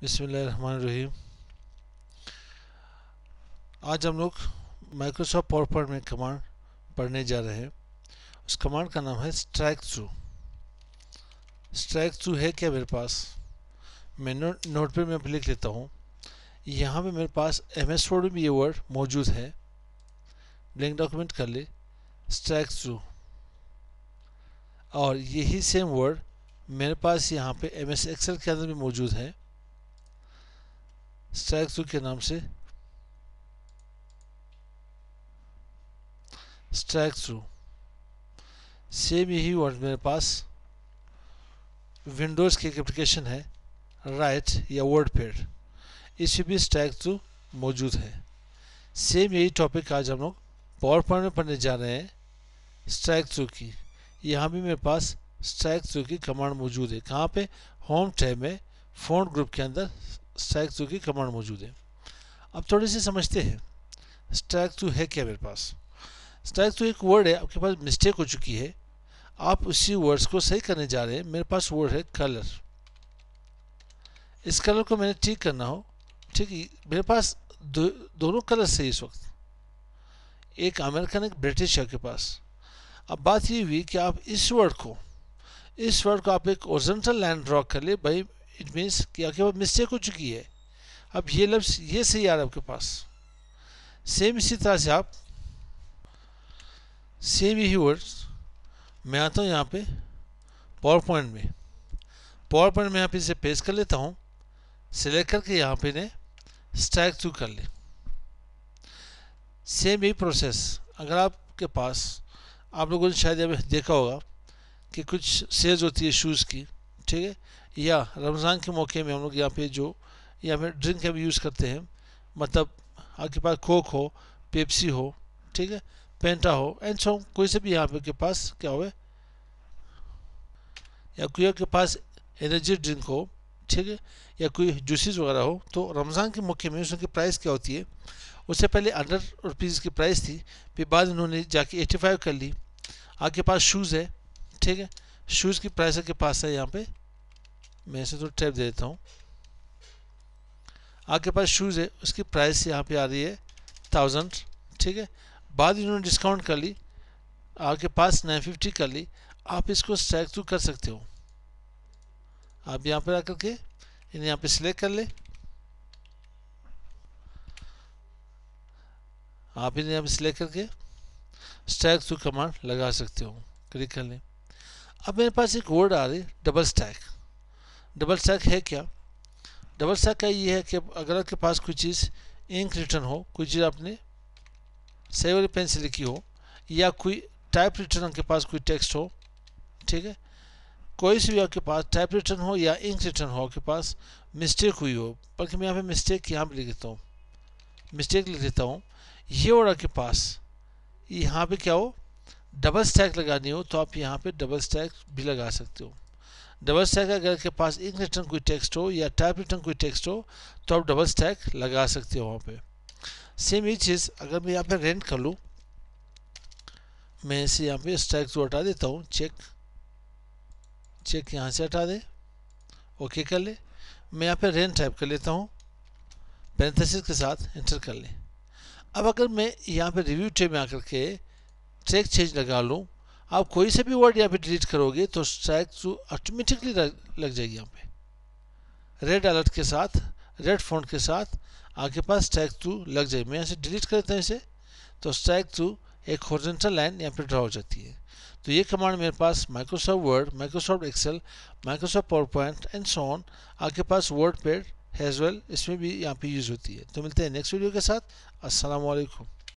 बिस्मिल्लाहिर्रहमानिर्रहीम। आज हम लोग माइक्रोसॉफ्ट पावर पॉइंट में कमांड पढ़ने जा रहे हैं। उस कमांड का नाम है स्ट्राइक थ्रू। स्ट्राइक थ्रू है क्या मेरे पास? मैं नोट पे मैं लिख लेता हूँ। यहाँ पे मेरे पास MS वर्ड में ये वर्ड मौजूद है। ब्लैंक डॉक्यूमेंट कर ले, स्ट्राइक थ्रू। और यही सेम वर्ड मेरे पास यहाँ पे MS एक्सेल के अंदर भी मौजूद है, स्ट्राइक थ्रू के नाम से। स्ट्राइक थ्रू सेम यही वर्ड मेरे पास विंडोज़ की एक एप्लीकेशन है राइट या वर्ड पैड, इसमें भी स्ट्राइक थ्रू मौजूद है। सेम यही टॉपिक आज हम लोग पावर पॉइंट में पढ़ने जा रहे हैं, स्ट्राइक थ्रू की। यहाँ भी मेरे पास स्ट्राइक थ्रू की कमांड मौजूद है। कहाँ पे? होम टैब में फ़ॉन्ट ग्रुप के अंदर स्ट्राइक थ्रू की कमांड मौजूद है। अब थोड़ी सी समझते हैं स्ट्राइक थ्रू है क्या मेरे पास। स्ट्राइक थ्रू एक वर्ड है, आपके पास मिस्टेक हो चुकी है, आप उसी वर्ड्स को सही करने जा रहे हैं। मेरे पास वर्ड है कलर। इस कलर को मैंने ठीक करना हो, ठीक है। मेरे पास दोनों कलर सही इस वक्त, एक अमेरिकन एक ब्रिटिश है आपके पास। अब बात ये हुई कि आप इस वर्ड को आप एक ओरिजेंटल लाइन ड्रॉ कर ले भाई, इट मीन्स कि आपके पास मिस्टेक हो चुकी है। अब ये लफ्ज़ ये सही आ रहा है आपके पास। सेम इसी तरह से आप सेम यही वर्ड्स मैं आता हूँ यहाँ पे पावर पॉइंट में। पावर पॉइंट में यहाँ पे इसे पेस्ट कर लेता हूँ, सिलेक्ट करके यहाँ पे ने स्ट्राइक थ्रू कर ले। सेम यही प्रोसेस अगर आपके पास, आप लोगों ने शायद यहाँ पे देखा होगा कि कुछ सेल्स होती है शूज़ की, ठीक है, या रमज़ान के मौके में हम लोग यहाँ पे जो यहाँ पे ड्रिंक का भी यूज़ करते हैं, मतलब आपके पास कोक हो, पेप्सी हो, ठीक है, पेंटा हो एंड सो कोई से भी यहाँ पे के पास क्या हो, या कोई आपके पास एनर्जी ड्रिंक हो, ठीक है, या कोई जूसेस वगैरह हो, तो रमज़ान के मौके में उसकी प्राइस क्या होती है? उससे पहले ₹100 की प्राइस थी, फिर बाद उन्होंने जाके 85 कर ली। आपके पास शूज़ है, ठीक है, शूज़ की प्राइस आपके पास है यहाँ पे, मैं इसे तो टैप दे देता हूँ। आपके पास शूज़ है, उसकी प्राइस यहाँ पे आ रही है 1000, ठीक है, बाद इन्होंने डिस्काउंट कर ली, आपके पास 950 कर ली। आप इसको स्ट्राइक थ्रू कर सकते हो। आप यहाँ पर आकर के इन्हें यहाँ पे सिलेक्ट कर ले, आप इन्हें यहाँ पे सिलेक्ट करके स्ट्राइक थ्रू कमांड लगा सकते हो, क्लिक कर लें। अब मेरे पास एक वर्ड आ रही है डबल स्टैक। डबल स्टैक है क्या? डबल स्टैक का ये है कि अगर आपके पास कोई चीज़ इंक रिटर्न हो, कोई चीज़ आपने सही वाली पेन से लिखी हो, या कोई टाइप रिटर्न आपके पास कोई टेक्स्ट हो, ठीक है, कोई से भी आपके पास टाइप रिटर्न हो या इंक रिटर्न हो, आपके पास मिस्टेक हुई हो, बल्कि मैं यहाँ पे मिस्टेक यहाँ पे लिख देता हूँ, मिस्टेक लिख देता हूँ। ये वर्ड आपके पास यहाँ पे क्या हो, डबल स्टैक लगानी हो तो आप यहाँ पे डबल स्टैक भी लगा सकते हो। डबल स्टैक अगर आपके पास इंक रिटर्न कोई टेक्स्ट हो या टाइप रिटर्न कोई टेक्स्ट हो तो आप डबल स्टैक लगा सकते हो वहाँ पे। सेम ही चीज़ अगर मैं यहाँ पे रेंट कर लूँ, मैं इसे यहाँ पे स्ट्राइक थ्रू हटा देता हूँ, चेक यहाँ से हटा दे, ओके कर ले। मैं यहाँ पे रेंट टाइप कर लेता हूँ, पैरेंथेसिस के साथ एंटर कर ले। अब अगर मैं यहाँ पे रिव्यू टैब में आकर के ट्रैक चेंज लगा लूँ, आप कोई से भी वर्ड यहाँ पे डिलीट करोगे तो स्ट्राइक थ्रू ऑटोमेटिकली लग जाएगी। यहाँ पे रेड अलर्ट के साथ, रेड फॉन्ट के साथ आपके पास स्ट्राइक थ्रू लग जाएगी। मैं यहाँ से डिलीट कर देता हूँ इसे, तो स्ट्राइक थ्रू एक हॉरिजॉन्टल लाइन यहाँ पे ड्रा हो जाती है। तो ये कमांड मेरे पास Microsoft Word, Microsoft Excel, Microsoft PowerPoint and so on, आपके पास वर्ड पैड एज वेल, इसमें भी यहाँ पे यूज़ होती है। तो मिलते हैं नेक्स्ट वीडियो के साथ। अस्सलाम वालेकुम।